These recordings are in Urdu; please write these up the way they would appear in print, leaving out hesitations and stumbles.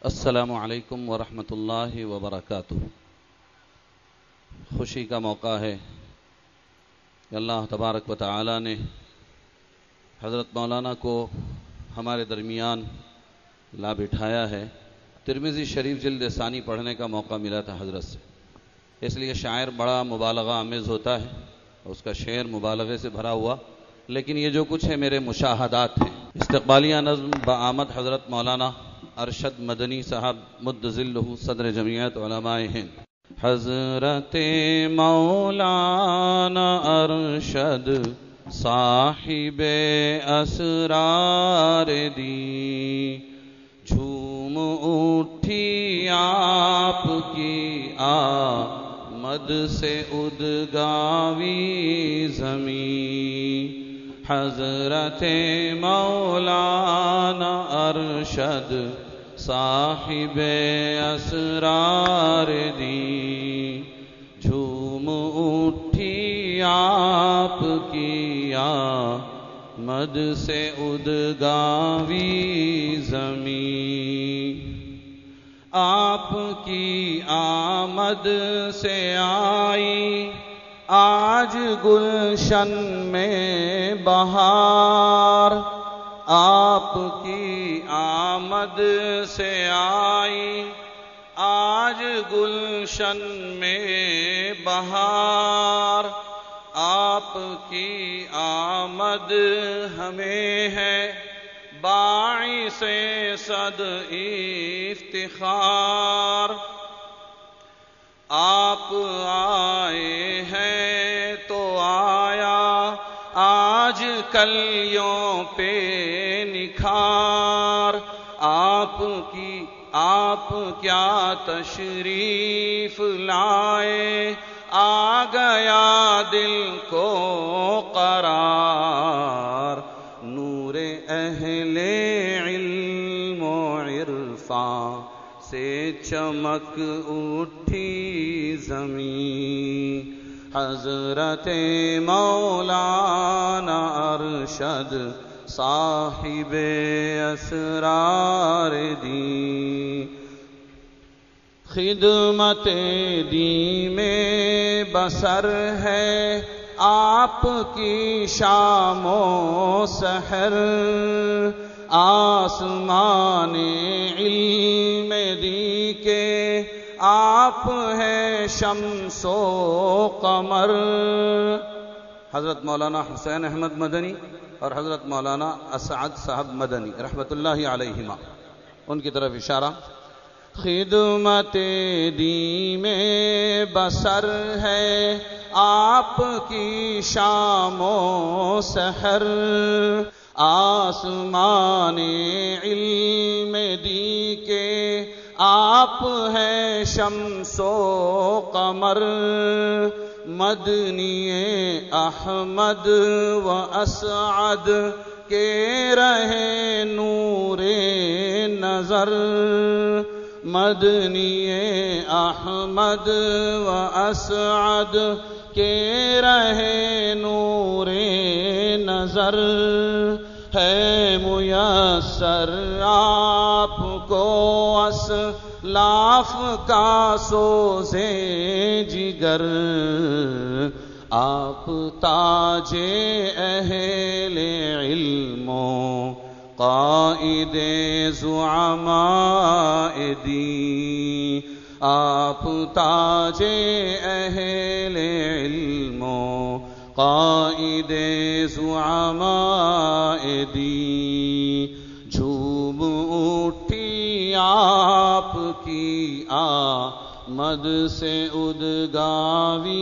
السلام علیکم ورحمۃ اللہ وبرکاتہ۔ خوشی کا موقع ہے کہ اللہ تبارک و تعالی نے حضرت مولانا کو ہمارے درمیان لا بٹھایا ہے۔ ترمذی شریف جلد ثانی پڑھنے کا موقع ملا تھا حضرت سے، اس لیے شاعر بڑا مبالغہ آمیز ہوتا ہے، اس کا شعر مبالغے سے بھرا ہوا، لیکن یہ جو کچھ ہے میرے مشاہدات ہیں۔ استقبالیہ نظم بآمد حضرت مولانا ارشد مدنی صاحب مد ظلہ صدر جمعیت علماء ہند۔ حضرت مولانا ارشد صاحب اسرار دی، جھوم اٹھی آپ کی آمد سے ادگاوی زمین۔ حضرت مولانا ارشد صاحب اسرار دی، جھوم اٹھی آپ کی آمد سے ادگاوی زمین۔ آپ کی آمد سے آئی آج گلشن میں بہار، آپ کی آمد سے آئی آج گلشن میں بہار، آپ کی آمد ہمیں ہے باعث صد افتخار۔ آپ آئے ہیں تو آیا آج کلیوں پہ نکھار، آپ کیا تشریف لائے آ گیا دل کو قرار۔ نور اہل علم و عرفان سے چمک اٹھی زمین۔ حضرت مولانا ارشد صاحب اسرار دی، خدمت دی میں بسر ہے آپ کی شام و سحر۔ آسمان علم دی کے آپ ہیں شمس و قمر۔ حضرت مولانا حسین احمد مدنی اور حضرت مولانا اسعد صاحب مدنی رحمت اللہ علیہما، ان کی طرف اشارہ۔ خدمت دی میں بسر ہے آپ کی شام و سحر۔ آسمان علم دی کے آپ ہیں شمس و قمر۔ مدنی احمد و اسعد کے رہے نور نظر۔ مدنی احمد و اسعد کے رہے نور نظر۔ ہے میسر آپ کو اسلاف کا سوزے جگر، آپ تاج اہل علم و قائد زعماء دین۔ آپ تاج اہل علم و قائد زعماء دین۔ جھوم اٹھی آپ کی آمد سے ادگاوی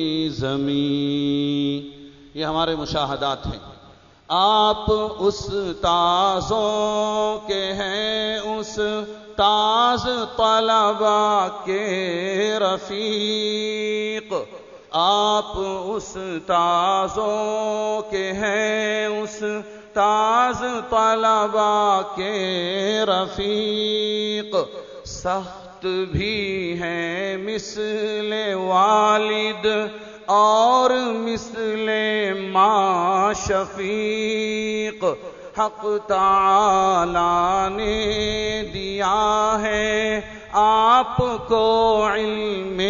زمین۔ یہ ہمارے مشاہدات ہیں۔ آپ استاذوں کے ہیں استاذ طلباء کے رفیق۔ آپ استاذوں کے ہیں استاذ طلباء کے رفیق۔ سخت بھی ہیں مثل والد اور مثل ماں شفیق۔ حق تعالی نے دیا ہے آپ کو علم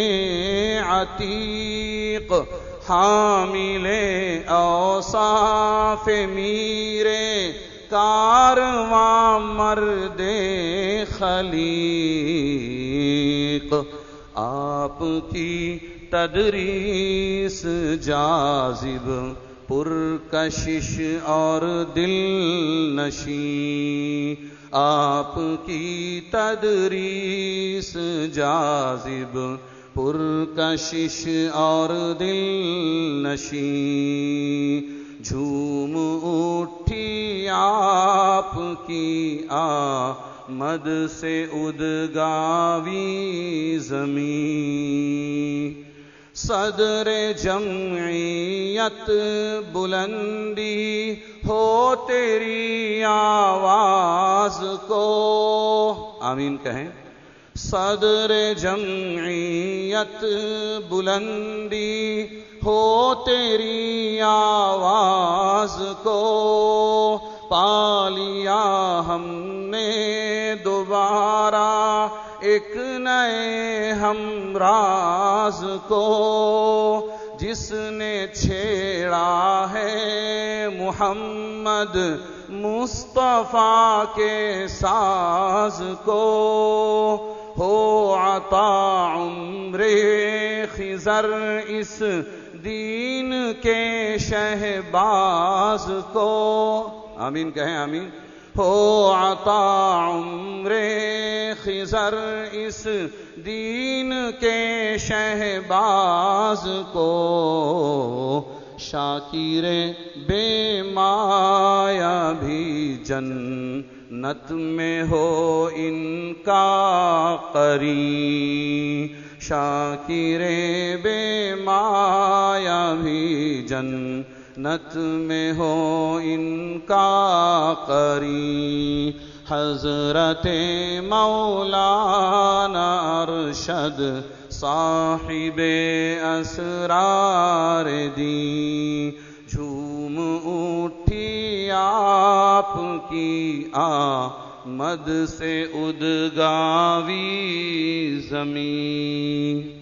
عتیق، حامل اوصاف میرے کارواں مرد خلیق، آپ کی تدریس جاذب پرکشش اور دل نشیں، آپ کی تدریس جاذب پرکشش اور دل نشیں، جھوم اٹھی آپ کی آمد سے ادگاوی زمین، صدر جمعیت بلندی ہو تیری آواز کو، آمین کہیں، صدر جمعیت بلندی ہو تیری آواز کو، پا لیا ہم نے دوبارہ ایک نئے ہمراز کو، جس نے چھیڑا ہے محمد مصطفیٰ کے ساز کو، ہو عطا عمر خضر اس دین کے شہباز کو، آمین کہیں آمین، ہو عطا عمر خضر اس دین کے شہباز کو، شاکر بے مایا بھی جنت میں ہو ان کا قرین، شاکر بے مایا بھی جنت میں ہو ان کا قرین، حضرت مولانا ارشد صاحب اسرار دین، جھوم اٹھی آپ کی آمد سے ادگاوی زمین۔